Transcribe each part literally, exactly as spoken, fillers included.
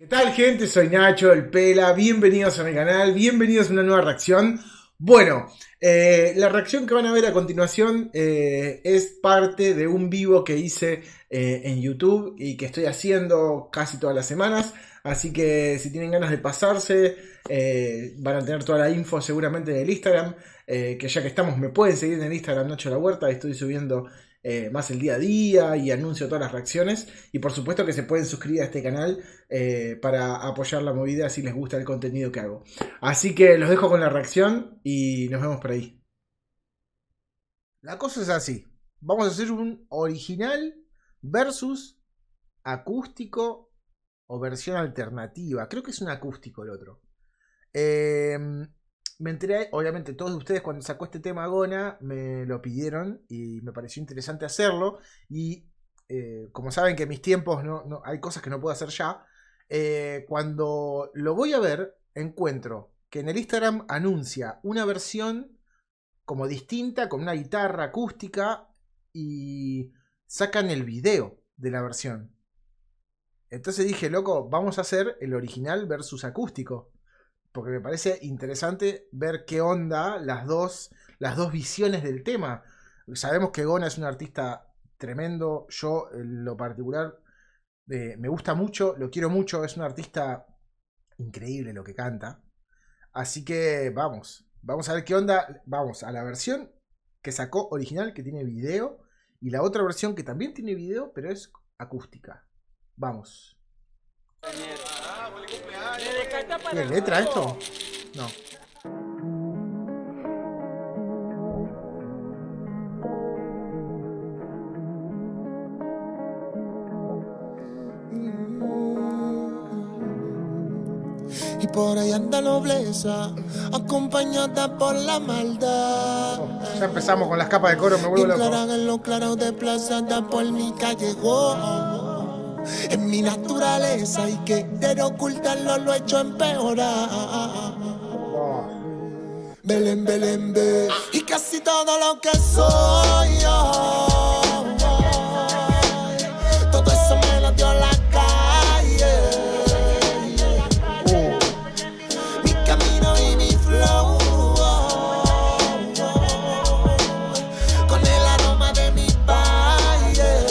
tal, gente? Soy Nacho, el Pela. Bienvenidos a mi canal, bienvenidos a una nueva reacción. Bueno, eh, la reacción que van a ver a continuación eh, es parte de un vivo que hice eh, en YouTube y que estoy haciendo casi todas las semanas. Así que si tienen ganas de pasarse, eh, van a tener toda la info seguramente en el Instagram. Eh, que ya que estamos, me pueden seguir en el Instagram Nacho La Huerta. Estoy subiendo eh, más el día a día y anuncio todas las reacciones. Y por supuesto que se pueden suscribir a este canal eh, para apoyar la movida si les gusta el contenido que hago. Así que los dejo con la reacción y nos vemos por ahí. La cosa es así. Vamos a hacer un original versus acústico o versión alternativa. Creo que es un acústico el otro. Eh, me enteré, obviamente todos ustedes cuando sacó este tema Gona me lo pidieron y me pareció interesante hacerlo. Y eh, como saben que mis tiempos no, no, hay cosas que no puedo hacer ya. Eh, cuando lo voy a ver, encuentro que en el Instagram anuncia una versión como distinta, con una guitarra acústica, y sacan el video de la versión. Entonces dije, loco, vamos a hacer el original versus acústico, porque me parece interesante ver qué onda las dos, las dos visiones del tema. Sabemos que Gona es un artista tremendo. Yo en lo particular eh, me gusta mucho, lo quiero mucho. Es un artista increíble lo que canta. Así que vamos, vamos a ver qué onda. Vamos a la versión que sacó original, que tiene video, y la otra versión que también tiene video, pero es acústica. Vamos. ¿Tiene letra esto? No. Y por ahí anda nobleza, acompañada por la maldad. Oh, ya empezamos con las capas de coro, me vuelvo loco. En lo claro desplazada por mi callejón. Es mi naturaleza y que de ocultarlo lo he hecho empeorar. Oh. Belén, Belén, Belén. Y casi todo lo que soy yo, todo eso me lo dio la calle. Uh. Mi camino y mi flow, con el aroma de mi valle.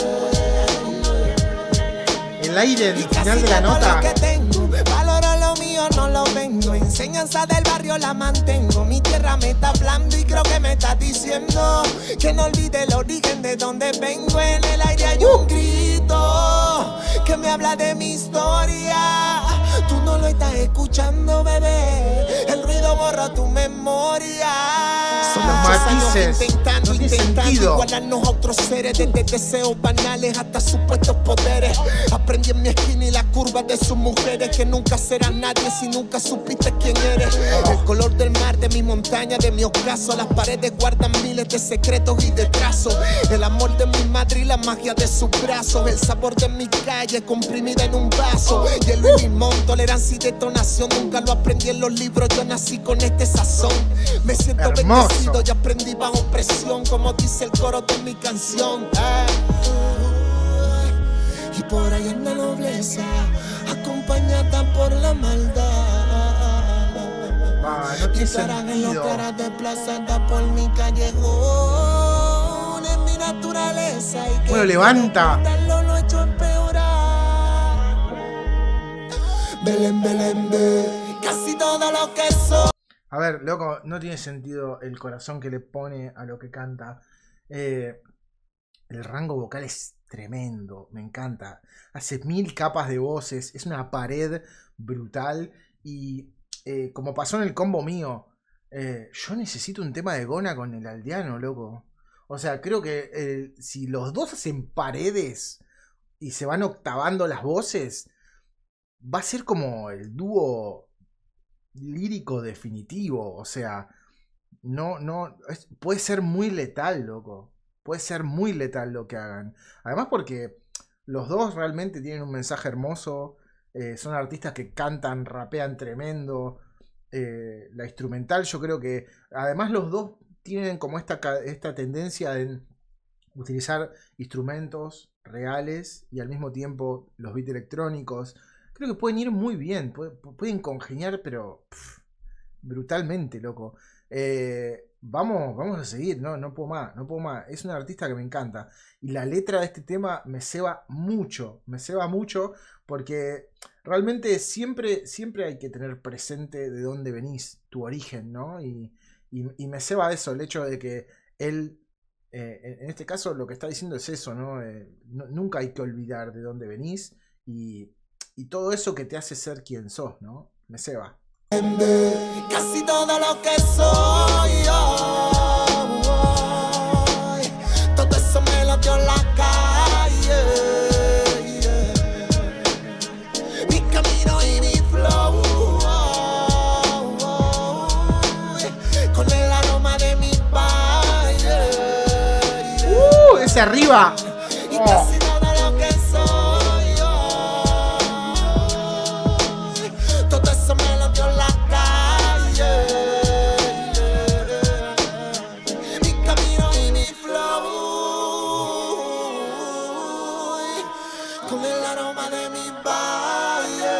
El aire, el final de la nota. Valoro lo mío, no lo vendo. Enseñanza del barrio la mantengo. Mi tierra me está hablando y creo que me está diciendo que no olvide el origen de donde vengo. En el aire hay un grito que me habla de mi historia. Tú no lo estás escuchando, bebé. El ruido borra tu memoria. Son los matices, intentando, no tiene intentando sentido. igualarnos a otros seres, desde deseos banales hasta supuestos poderes. Aprendí en mi esquina y la curva de sus mujeres, que nunca serás nadie si nunca supiste quién eres. El color del mar, de mi montaña, de mi ocaso. Las paredes guardan miles de secretos y de trazos. El amor de mi madre y la magia de sus brazos. El sabor de mi calle comprimida en un vaso. Hielo y limón, tolerancia y detonación. Nunca lo aprendí en los libros, yo nací con este sazón. Me siento Hermoso. bendecido y aprendí bajo presión, como dice el coro de mi canción. Ah. Y por ahí anda nobleza, acompañada por la maldad. Ah, no tiene En los sentido. caras desplazada por mi callejón. Es mi naturaleza y que Bueno, levanta. lo, lo he hecho empeorar. Belén, Belén, Belén. Casi todo lo que soy. A ver, loco, no tiene sentido el corazón que le pone a lo que canta. Eh, el rango vocal es tremendo, me encanta. Hace mil capas de voces, es una pared brutal. Y eh, como pasó en el combo mío, eh, yo necesito un tema de Gona con el aldeano, loco. O sea, creo que eh, si los dos hacen paredes y se van octavando las voces, va a ser como el dúo lírico definitivo. O sea, no, no, es, puede ser muy letal, loco. Puede ser muy letal lo que hagan. Además porque los dos realmente tienen un mensaje hermoso. Eh, son artistas que cantan, rapean tremendo. Eh, la instrumental, yo creo que además los dos tienen como esta, esta tendencia en utilizar instrumentos reales y al mismo tiempo los beats electrónicos. creo que pueden ir muy bien, pueden congeniar, pero pff, brutalmente, loco. Eh, vamos, vamos a seguir, no, no puedo más, no puedo más. Es una artista que me encanta. Y la letra de este tema me ceba mucho, me ceba mucho, porque realmente siempre, siempre hay que tener presente de dónde venís, tu origen, ¿no? Y, y, y me ceba eso, el hecho de que él, eh, en este caso lo que está diciendo es eso, ¿no? Eh, no nunca hay que olvidar de dónde venís y, y todo eso que te hace ser quien sos, ¿no? Me ceba. Casi todo lo que soy hoy, todo eso me lo dio la calle, yeah. Mi camino y mi flow, oh, oh, con el aroma de mi valle, yeah. ¡Uh! ¡Ese arriba! Y casi todo lo que soy hoy, todo eso me lo dio la calle, yeah. Mi camino y mi flow, con el aroma de mi valle,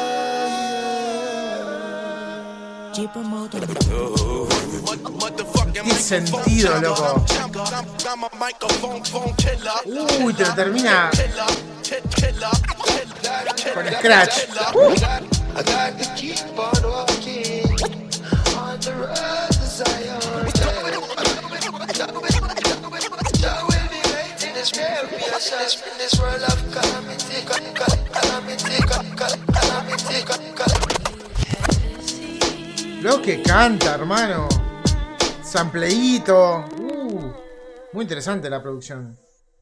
yeah. ¡Qué sentido, loco! Uy, te lo termina con scratch. Uh. Lo que canta, hermano. Sampleíto. Uh, muy interesante la producción.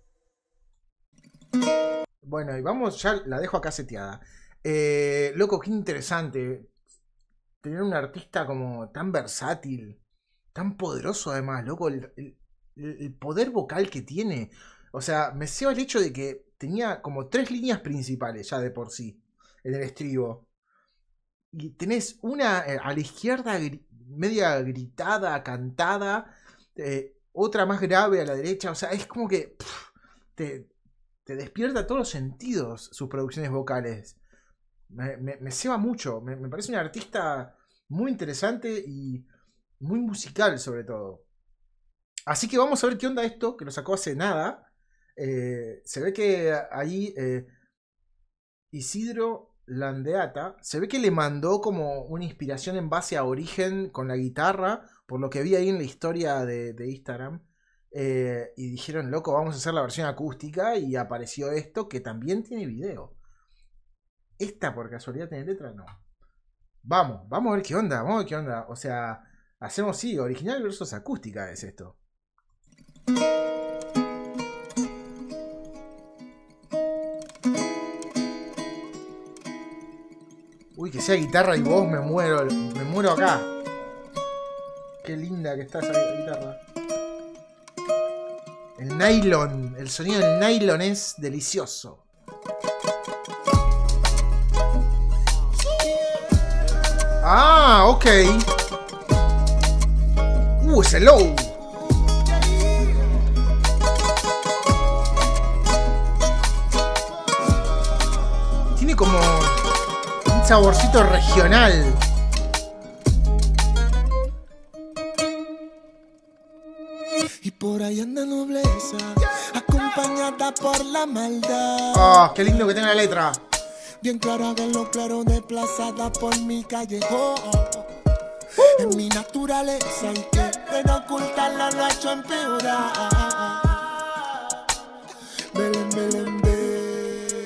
Bueno, y vamos, ya la dejo acá seteada. Eh, loco, qué interesante tener un artista como tan versátil, tan poderoso además, loco, el, el, el poder vocal que tiene. O sea, me ceba el hecho de que tenía como tres líneas principales ya de por sí en el estribo. Y tenés una eh, a la izquierda gri media gritada, cantada, eh, otra más grave a la derecha. O sea, es como que pff, te, te despierta todos los sentidos sus producciones vocales. Me, me, me ceba mucho. Me, me parece un artista muy interesante y muy musical sobre todo. Así que vamos a ver qué onda esto, que lo sacó hace nada. Eh, se ve que ahí eh, Isidro Landeata, se ve que le mandó como una inspiración en base a Origen con la guitarra, por lo que vi ahí en la historia de, de Instagram. Eh, y dijeron, loco, vamos a hacer la versión acústica, y apareció esto que también tiene video. Esta por casualidad tiene letra, no. Vamos, vamos a ver qué onda, vamos a ver qué onda. O sea, hacemos sí, original versus acústica es esto. Uy, que sea guitarra y voz, me muero, me muero acá. Qué linda que está esa guitarra. El nylon, el sonido del nylon es delicioso. Ah, ok. Uh, ese low. Tiene como un saborcito regional. Y por ahí anda nobleza, acompañada por la maldad. Oh, qué lindo que tenga la letra. Bien clara que lo claro, desplazada por mi callejón. Uh. En mi naturaleza y que en ocultarla lo ha hecho empeorar. Belén, Belén, Belén.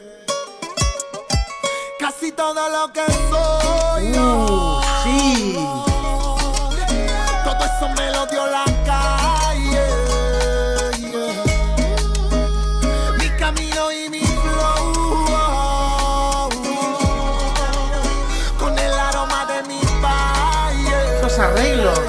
Casi todo lo que soy. Uh, sí. Todo eso me lo dio la calle. Yeah. Mi camino y mi flow, con el aroma de mi valle. Los arreglos.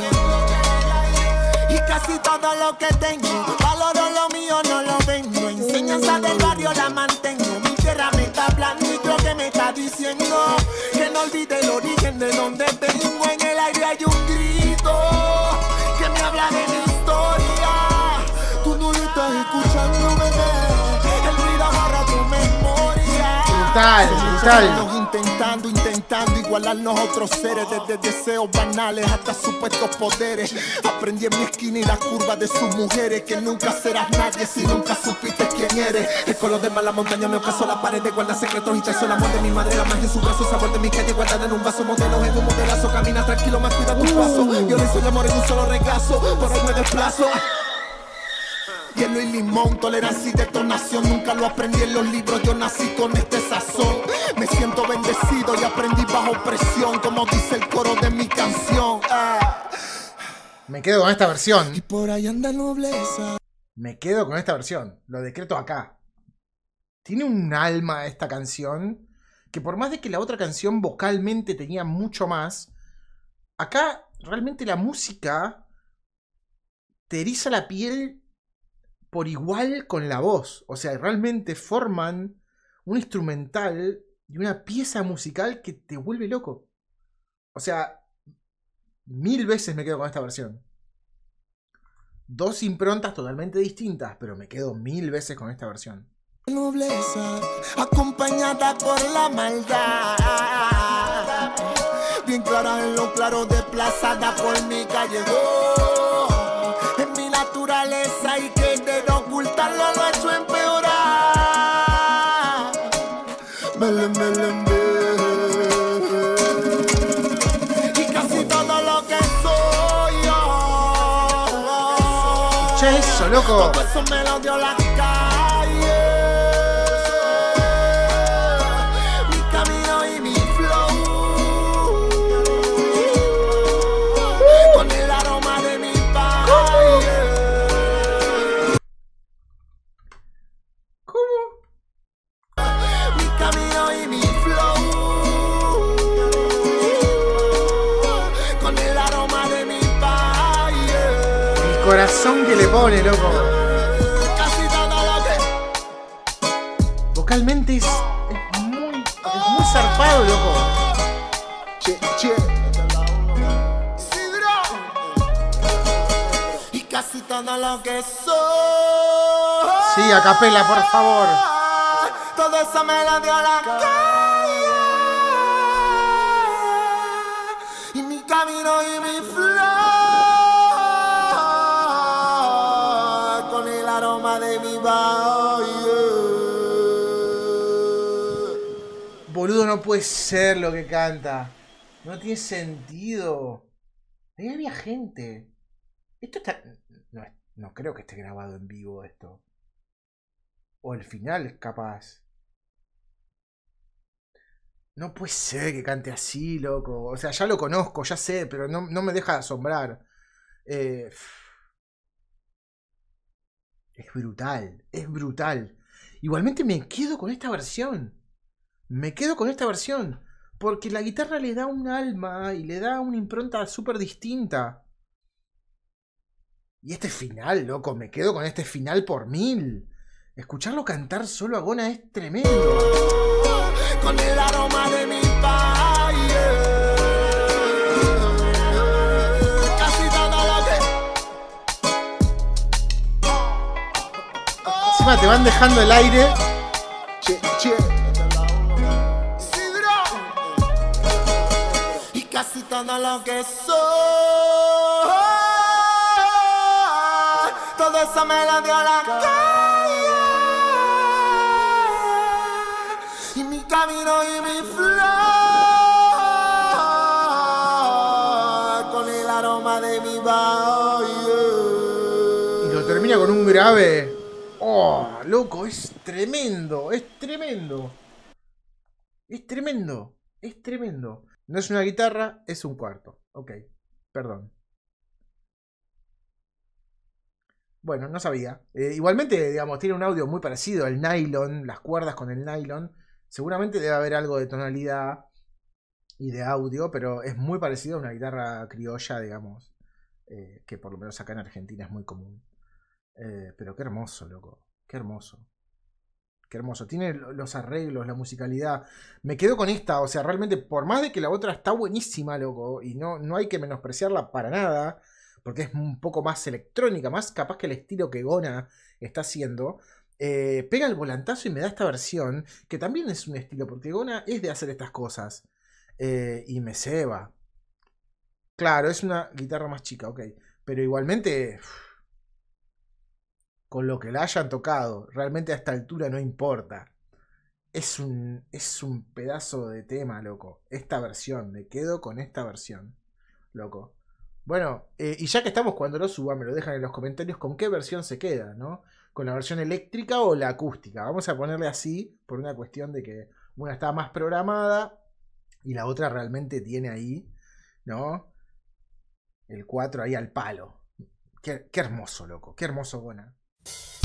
Y casi todo lo que tengo, valoro lo mío, no lo vendo. Enseñanza del barrio la mantengo. Mi tierra me está hablando y creo que me está diciendo que no olvide el origen de donde vengo. En el aire hay un grito que me habla de mi historia. Tú no lo estás escuchando, bebé. El ruido agarra tu memoria. brutal, brutal. Intentando, intentando igualarnos a otros seres, desde deseos banales hasta supuestos poderes. Aprendí en mi esquina y la curva de sus mujeres, que nunca serás nadie si nunca supiste quién eres. El color de mala montaña me ocaso la pared, guarda secretos y traición. El amor de mi madre, la magia en su brazo, sabor de mi calle guardada en un vaso. Modelos en un modelazo, camina tranquilo, más cuida tu paso. Violencia y amor en un solo regazo, por ahí me desplazo. Hielo y limón, tolerancia y detonación. Nunca lo aprendí en los libros, yo nací con este sazón. Me siento bendecido y aprendí bajo presión, como dice el coro de mi canción. Ah. Me quedo con esta versión. Y por ahí anda nobleza. Me quedo con esta versión. Lo decreto acá. Tiene un alma esta canción, que por más de que la otra canción vocalmente tenía mucho más, acá realmente la música te eriza la piel por igual con la voz. O sea, realmente forman un instrumental y una pieza musical que te vuelve loco. O sea, mil veces me quedo con esta versión. Dos improntas totalmente distintas, pero me quedo mil veces con esta versión. Nobleza, acompañada por la maldad, bien clara en lo claro, desplazada por mi callejón. En mi naturaleza y querer ocultarlo lo he hecho empeorar. Mele, mele, mele. Y casi todo lo que soy yo. Che, eso, loco. Todo eso me lo dio la calle. Corazón que le pone, loco. Vocalmente es, es muy es muy zarpado, loco. Che, che. Y casi todo lo que soy. Sí, a capela, por favor. Todo eso me lo dio la calle. Y mi camino y mi flor. De mi valle. Boludo, no puede ser lo que canta. No tiene sentido. Ahí había gente. Esto está... No, no creo que esté grabado en vivo esto. O el final, capaz. No puede ser que cante así, loco. O sea, ya lo conozco, ya sé, pero no, no me deja de asombrar. Eh... Es brutal, es brutal. Igualmente me quedo con esta versión. Me quedo con esta versión. Porque la guitarra le da un alma y le da una impronta súper distinta. Y este final, loco, me quedo con este final por mil. Escucharlo cantar solo a Gona es tremendo. Con el aroma de mi valle. Te van dejando el aire. Che, che. Y casi todo lo que soy. Todo eso me lo dio la calle. Y mi camino y mi flor. Con el aroma de mi valle. Y lo termina con un grave. Oh, loco, es tremendo, es tremendo. Es tremendo, es tremendo. No es una guitarra, es un cuarto. Ok, perdón. Bueno, no sabía. Eh, igualmente, digamos, tiene un audio muy parecido al nylon, las cuerdas con el nylon. Seguramente debe haber algo de tonalidad y de audio, pero es muy parecido a una guitarra criolla, digamos. Eh, que por lo menos acá en Argentina es muy común. Eh, pero qué hermoso, loco. Qué hermoso. Qué hermoso. Tiene los arreglos, la musicalidad. Me quedo con esta. O sea, realmente, por más de que la otra está buenísima, loco. Y no, no hay que menospreciarla para nada. Porque es un poco más electrónica. Más capaz que el estilo que Gona está haciendo. eh, pega el volantazo y me da esta versión, que también es un estilo, porque Gona es de hacer estas cosas. Eh, y me ceba. Claro, es una guitarra más chica, ok. Pero igualmente, uff, con lo que la hayan tocado, realmente a esta altura no importa. Es un, es un pedazo de tema, loco. Esta versión, me quedo con esta versión, loco. Bueno, eh, y ya que estamos, cuando lo suba, me lo dejan en los comentarios con qué versión se queda, ¿no? ¿Con la versión eléctrica o la acústica? Vamos a ponerle así, por una cuestión de que una está más programada y la otra realmente tiene ahí, ¿no? El cuatro ahí al palo. Qué, qué hermoso, loco. Qué hermoso, Gona.